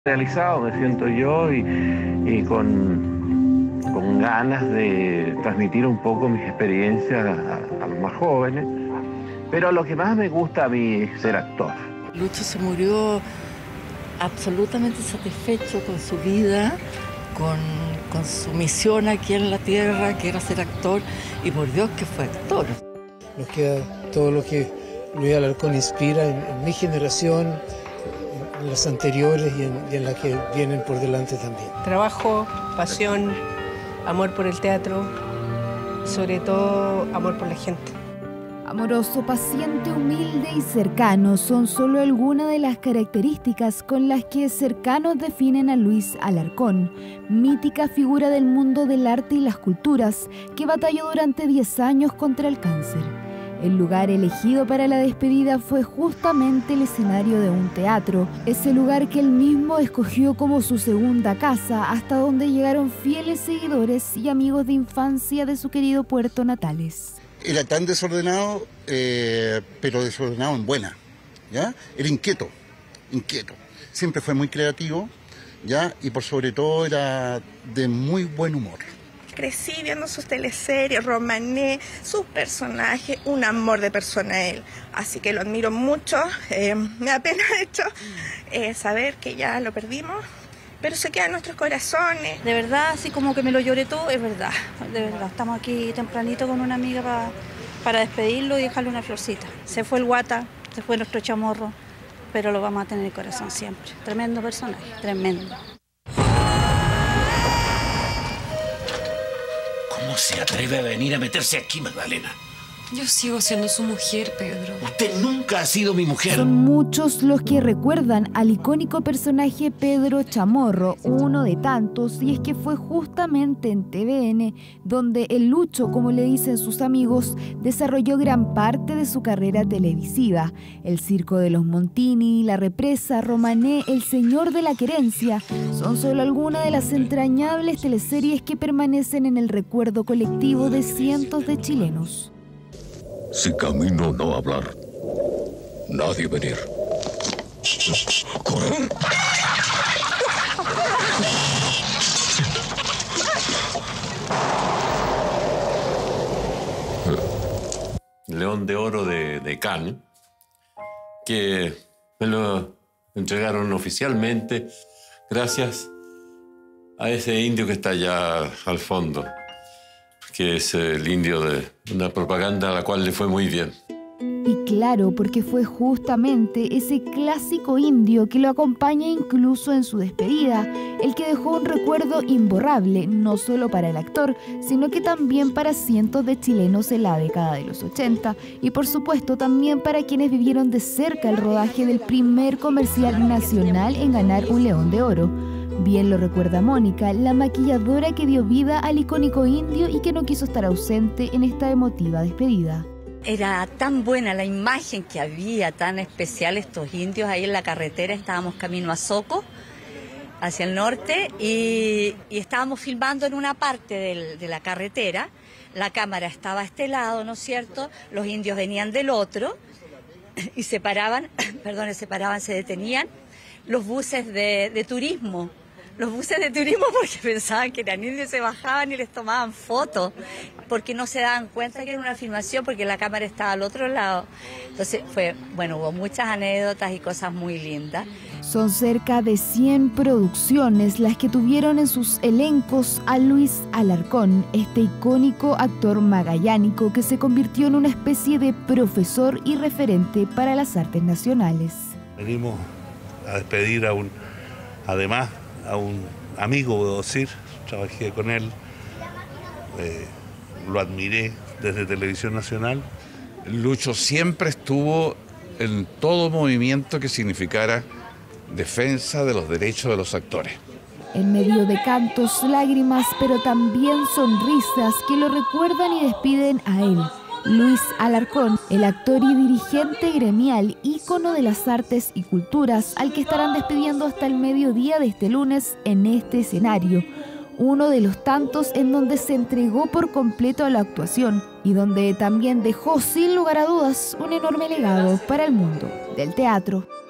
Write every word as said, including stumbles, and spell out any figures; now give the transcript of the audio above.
Realizado me siento yo y, y con, con ganas de transmitir un poco mis experiencias a, a los más jóvenes, pero lo que más me gusta a mí es ser actor. Lucho se murió absolutamente satisfecho con su vida, con, con su misión aquí en la tierra, que era ser actor, y por Dios que fue actor. Nos queda todo lo que Luis Alarcón inspira en, en mi generación, en las anteriores y en, y en las que vienen por delante también. Trabajo, pasión, amor por el teatro, sobre todo amor por la gente. Amoroso, paciente, humilde y cercano son solo algunas de las características con las que cercanos definen a Luis Alarcón, mítica figura del mundo del arte y las culturas que batalló durante diez años contra el cáncer. El lugar elegido para la despedida fue justamente el escenario de un teatro, ese lugar que él mismo escogió como su segunda casa, hasta donde llegaron fieles seguidores y amigos de infancia de su querido Puerto Natales. Era tan desordenado, eh, pero desordenado en buena, ¿ya? Era inquieto, inquieto. Siempre fue muy creativo, ¿ya? Y por sobre todo era de muy buen humor. Crecí viendo sus teleseries, Romané, sus personajes, un amor de persona él. Así que lo admiro mucho. Eh, me da pena, de hecho, eh, saber que ya lo perdimos, pero se queda en nuestros corazones. De verdad, así como que me lo lloré todo, es verdad. De verdad, estamos aquí tempranito con una amiga pa, para despedirlo y dejarle una florcita. Se fue el Guata, se fue nuestro Chamorro, pero lo vamos a tener en el corazón siempre. Tremendo personaje, tremendo. ¿Cómo se atreve a venir a meterse aquí, Magdalena? Yo sigo siendo su mujer, Pedro. Usted nunca ha sido mi mujer. Son muchos los que recuerdan al icónico personaje Pedro Chamorro, uno de tantos, y es que fue justamente en T V N donde el Lucho, como le dicen sus amigos, desarrolló gran parte de su carrera televisiva. El Circo de los Montini, La Represa, Romané, El Señor de la Querencia, son solo algunas de las entrañables teleseries que permanecen en el recuerdo colectivo de cientos de chilenos. Si camino no hablar, nadie venir. ¿Correr? León de Oro de, de Cannes, que me lo entregaron oficialmente gracias a ese indio que está allá al fondo, que es el indio de una propaganda a la cual le fue muy bien. Y claro, porque fue justamente ese clásico indio que lo acompaña incluso en su despedida, el que dejó un recuerdo imborrable, no solo para el actor, sino que también para cientos de chilenos en la década de los ochenta, y por supuesto también para quienes vivieron de cerca el rodaje del primer comercial nacional en ganar un León de Oro. Bien lo recuerda Mónica, la maquilladora que dio vida al icónico indio y que no quiso estar ausente en esta emotiva despedida. Era tan buena la imagen que había, tan especial estos indios ahí en la carretera. Estábamos camino a Soco, hacia el norte, y, y estábamos filmando en una parte del, de la carretera. La cámara estaba a este lado, ¿no es cierto? Los indios venían del otro y se paraban, perdón, se paraban, se detenían los buses de, de turismo. Los buses de turismo porque pensaban que eran indios, se bajaban y les tomaban fotos, porque no se daban cuenta que era una filmación, porque la cámara estaba al otro lado. Entonces fue, bueno, hubo muchas anécdotas y cosas muy lindas. Son cerca de cien producciones las que tuvieron en sus elencos a Luis Alarcón, este icónico actor magallánico que se convirtió en una especie de profesor y referente para las artes nacionales. Venimos a despedir a un, además, a un amigo, puedo decir, trabajé con él, eh, lo admiré desde Televisión Nacional. Lucho siempre estuvo en todo movimiento que significara defensa de los derechos de los actores. En medio de cantos, lágrimas, pero también sonrisas que lo recuerdan y despiden a él. Luis Alarcón, el actor y dirigente gremial, ícono de las artes y culturas, al que estarán despidiendo hasta el mediodía de este lunes en este escenario, uno de los tantos en donde se entregó por completo a la actuación y donde también dejó sin lugar a dudas un enorme legado para el mundo del teatro.